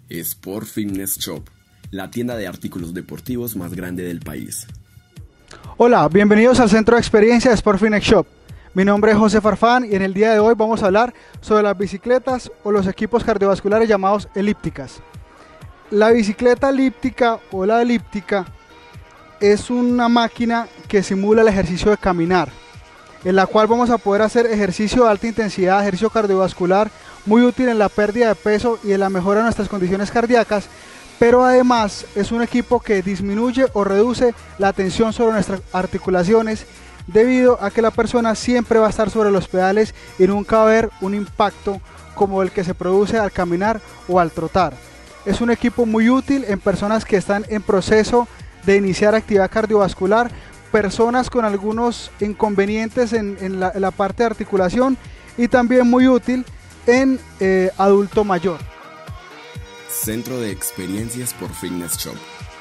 Sport Fitness Shop, la tienda de artículos deportivos más grande del país. Hola, bienvenidos al Centro de Experiencia de Sport Fitness Shop. Mi nombre es José Farfán y en el día de hoy vamos a hablar sobre las bicicletas o los equipos cardiovasculares llamados elípticas. La bicicleta elíptica o la elíptica es una máquina que simula el ejercicio de caminar, en la cual vamos a poder hacer ejercicio de alta intensidad, ejercicio cardiovascular, muy útil en la pérdida de peso y en la mejora de nuestras condiciones cardíacas, pero además es un equipo que disminuye o reduce la tensión sobre nuestras articulaciones, debido a que la persona siempre va a estar sobre los pedales y nunca va a haber un impacto como el que se produce al caminar o al trotar. Es un equipo muy útil en personas que están en proceso de iniciar actividad cardiovascular, personas con algunos inconvenientes en la parte de articulación, y también muy útil en adulto mayor. Centro de Experiencias por Fitness Shop.